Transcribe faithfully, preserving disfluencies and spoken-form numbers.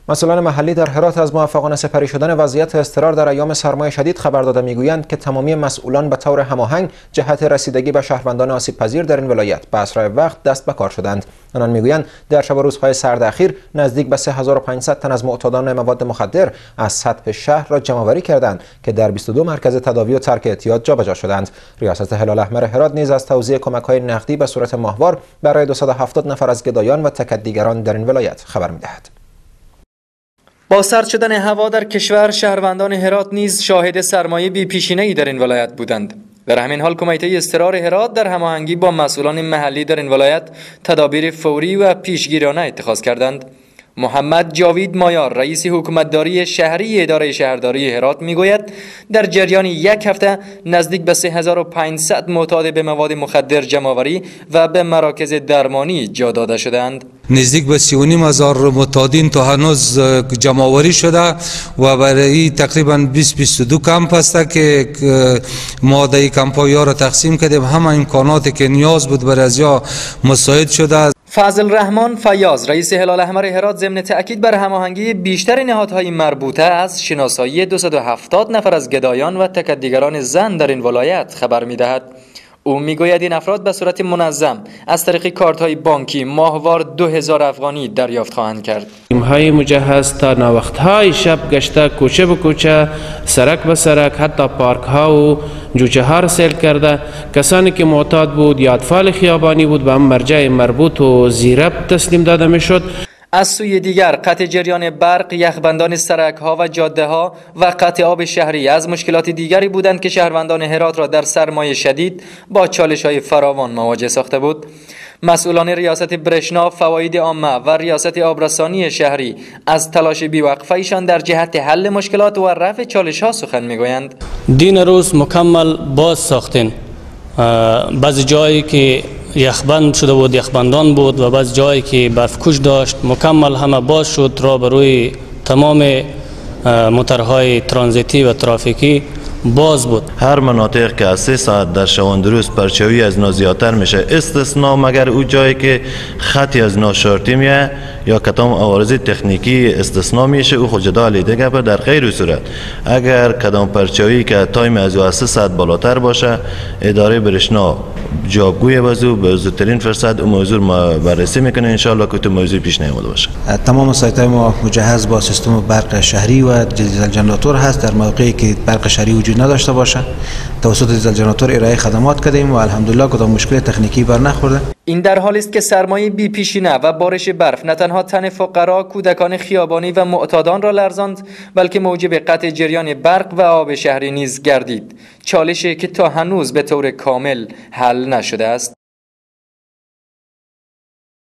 مسئولان محلی در هرات از موفقانه سپری شدن وضعیت اضطرار در ایام سرمای شدید خبر داده میگویند که تمامی مسئولان به طور هماهنگ جهت رسیدگی به شهروندان آسیب پذیر در این ولایت به اسرع وقت دست به کار شدند. آنان میگویند در شب و روزهای سرد اخیر نزدیک به سه هزار و پانصد تن از معتادان مواد مخدر از سطح شهر را جمع‌آوری کردند که در بیست و دو مرکز تداوی و ترک اعتیاد جابجا شدند. ریاست هلال احمر هرات نیز از توزیع کمک‌های نقدی به صورت ماهوار برای دویست و هفتاد نفر از گدایان و تکدیگران در این ولایت خبر می‌دهد. با سرد شدن هوا در کشور، شهروندان هرات نیز شاهد سرمایه بی پیشینه‌ای در این ولایت بودند. در همین حال کمیته اضطرار هرات در هماهنگی با مسئولان محلی در این ولایت تدابیر فوری و پیشگیرانه اتخاذ کردند. محمد جاوید مایار رئیس حکومتداری شهری اداره شهرداری هرات میگوید در جریان یک هفته نزدیک به سه هزار و پانصد معتاد به مواد مخدر جمع‌آوری و به مراکز درمانی جا داده شدند. نزدیک به سی و نیم هزار معتادین تا هنوز جمع‌آوری شده و برای تقریبا بیست بیست و دو کمپ است که ما در کمپ‌ها را تقسیم کردیم. همه امکاناتی که نیاز بود برای ازیا مساعد شده. فضل رحمان فیاض رئیس هلال احمر هرات ضمن تأکید بر هماهنگی بیشتر نهادهای مربوطه از شناسایی دویست و هفتاد نفر از گدایان و تکدیگران زن در این ولایت خبر می‌دهد. او میگوید این افراد به صورت منظم از طریق کارت‌های بانکی ماهوار دو هزار افغانی دریافت خواهند کرد. تیم‌های مجهز تا ناوقت‌های شب گشته کوچه به کوچه، سرک به سرک، حتی پارک‌ها و جوجه‌ها را سیل کرده. کسانی که معتاد بود یا اطفال خیابانی بود به مرجع مربوط و زیرب تسلیم داده می‌شد. از سوی دیگر قطع جریان برق، یخبندان سرک‌ها و جاده‌ها و قطع آب شهری از مشکلات دیگری بودند که شهروندان هرات را در سرمای شدید با چالش‌های فراوان مواجه ساخته بود. مسئولان ریاست برشنا، فواید عامه و ریاست آبرسانی شهری از تلاش بی‌وقفه ایشان در جهت حل مشکلات و رفع چالش‌ها سخن می‌گویند. دین روز مکمل باز ساختین. بعضی جایی که یخبند شده بود یخبندان بود و بعض جایی که برفکش داشت مکمل همه باز شد را بروی تمام موترهای ترانزیتی و ترافیکی باز بود. هر مناطق که از سه ساعت در شبانه روز پرچاوی از نو زیادتر میشه استثنا مگر او جایی که خطی از نو شرطی میه یا کدام عوارض تکنیکی استثنا میشه او خود جدا لیده گپ. در غیر صورت اگر کدام پرچاوی که تایم از سه ساعت بالاتر باشه اداره برشنا جوابگوی وضو به زودترین فرصت اون موضوع ما بررسی میکنه ان شاء الله که تو موضوع پیش نیامده باشه. تمام سایت‌های ما مجهز با سیستم برق شهری و دیزل جنراتور هست. در موقعی که برق شهری وجود نداشته باشه توسط دیزل جنراتور ارائه خدمات کردیم و الحمدلله کدام مشکل تکنیکی بر نخورده. این در حالی است که سرمایه بی پیشینه و بارش برف نه تنها تن فقرا، کودکان خیابانی و معتادان را لرزاند بلکه موجب قطع جریان برق و آب شهری نیز گردید. چالشی که تا هنوز به طور کامل حل نشده است.